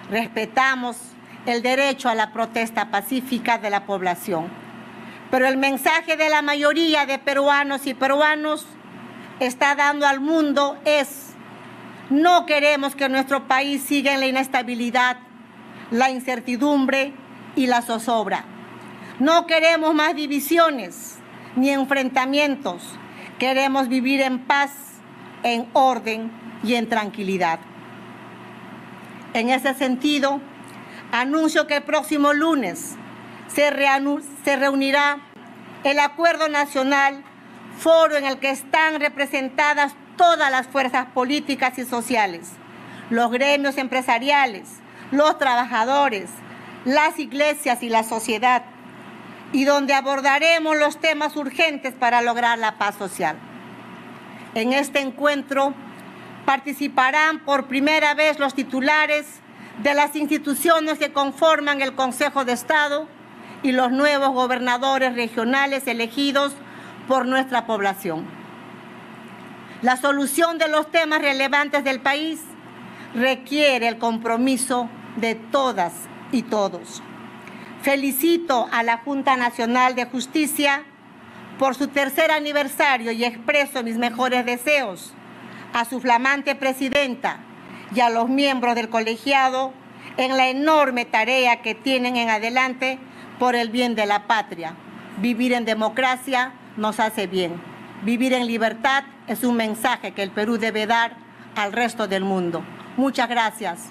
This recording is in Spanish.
Respetamos el derecho a la protesta pacífica de la población. Pero el mensaje de la mayoría de peruanos y peruanos está dando al mundo es: no queremos que nuestro país siga en la inestabilidad, la incertidumbre y la zozobra. No queremos más divisiones ni enfrentamientos. Queremos vivir en paz, en orden y en tranquilidad. En ese sentido, anuncio que el próximo lunes se reunirá el Acuerdo Nacional, foro en el que están representadas todas las fuerzas políticas y sociales, los gremios empresariales, los trabajadores, las iglesias y la sociedad, y donde abordaremos los temas urgentes para lograr la paz social. En este encuentro participarán por primera vez los titulares de las instituciones que conforman el Consejo de Estado y los nuevos gobernadores regionales elegidos por nuestra población. La solución de los temas relevantes del país requiere el compromiso de todas y todos. Felicito a la Junta Nacional de Justicia por su tercer aniversario y expreso mis mejores deseos a su flamante presidenta y a los miembros del colegiado en la enorme tarea que tienen en adelante por el bien de la patria. Vivir en democracia nos hace bien. Vivir en libertad es un mensaje que el Perú debe dar al resto del mundo. Muchas gracias.